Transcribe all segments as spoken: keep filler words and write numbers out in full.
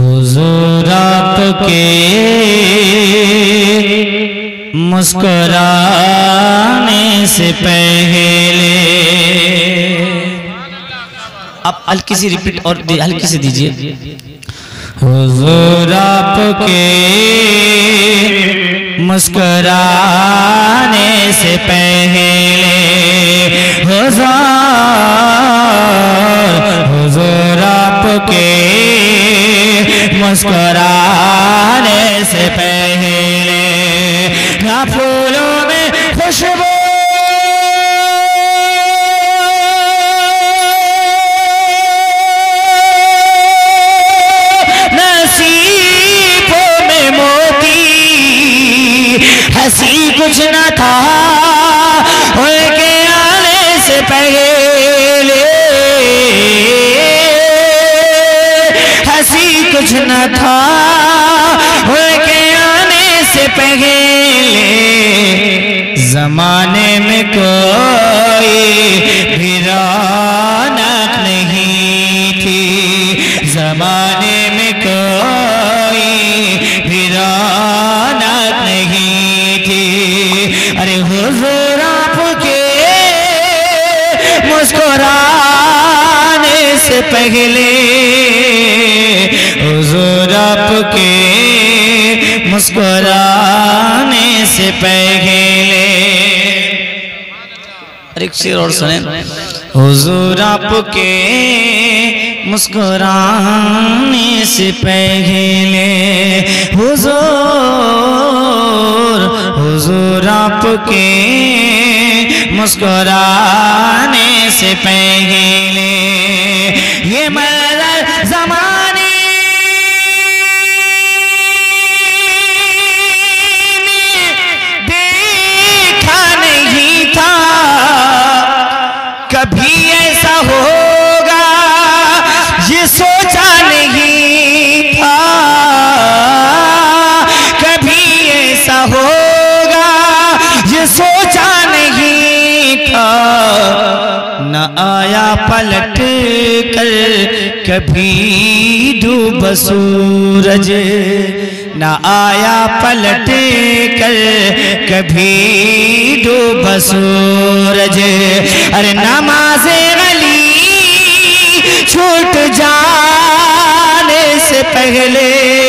हुजूर आपके मुस्कुराने से पहले। आप हल्की सी रिपीट और हल्की से दीजिए। हुजूर आपके मुस्कुराने से पहले हुजूर हुजूर आपके मुस्कुराने से पहले ना फूलों में खुशबू हंसी कुछ न था उनके आने से पहले। हंसी कुछ न था उनके आने से पहले। जमाने में कोई भी रौनक नहीं थी। जमाने में कोई भी रौनक नहीं। अरे हुजूर आपके मुस्कुराने से पहले हुजूर आपके मुस्कुराने से पहले। एक शेर और सुने। हुजूर आपके मुस्कुराने से पहले हुजूर हुजूर आपके मुस्कुराने से पहले ये मलल ज़माने में देखा नहीं था कभी ऐसा होगा ये सोचा नहीं था। कभी ऐसा होगा ये सोचा नहीं था। न आया पलट कर कभी डूब सूरज। न आया पलट कर कभी डूब सूरज। अरे नमाज़े अली छूट जाने से पहले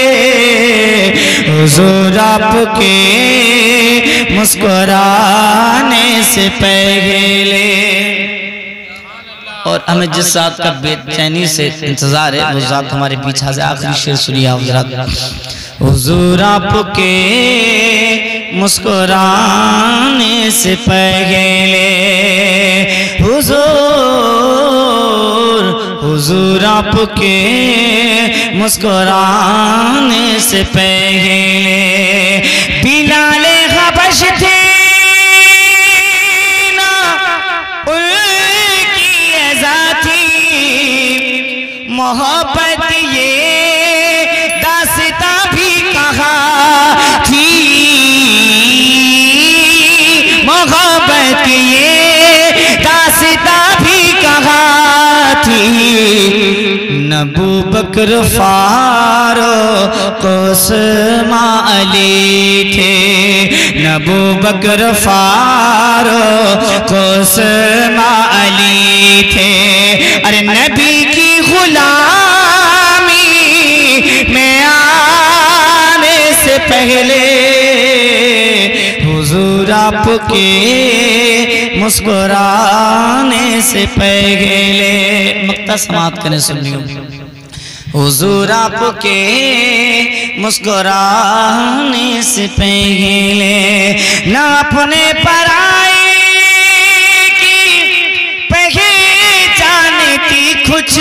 हुजूर आपके मुस्कुराने से पहले। और हमें जिस साथ का बेचैनी से इंतजार है वो ज़ात हमारे पीछे से आखिरी शेर सुनिए हज़रात। हुजूर आपके मुस्कुराने से पहले हुजूर हुजूर आपके मुस्कुराने से पहले बिलाले हबश थे ना उनकी अज़ा थी। मोहब्बत ये दास्तां भी कहा थी। मोहब्बत ये दास्तां भी कहा थी। नबू बकर फारूक उस्मा अली थे। नबू बकर फारूक उस्मा अली थे। अरे नबी की गुलामी में आने से पहले हुजूर आपके मुस्कुराने से पहले। मक्ता समात करने सुनियो। हुजूर आपके मुस्कुराने से पहले ना अपने पराए की पहचान थी कुछ।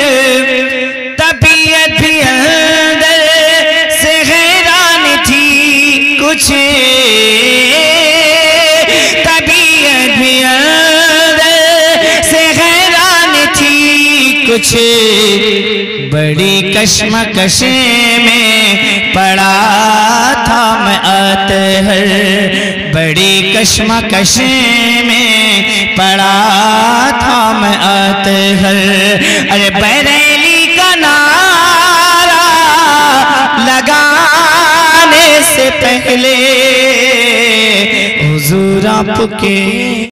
तबीयत भी अंदर से हैरान थी कुछ। तबीयत भी अंदर से हैरान थी कुछ। बड़ी कश्मकश में पड़ा था मैं अतहर। बड़ी कश्मकश में पड़ा था मैं अतहर। अरे बरेली का नारा पहले हुजूर आपके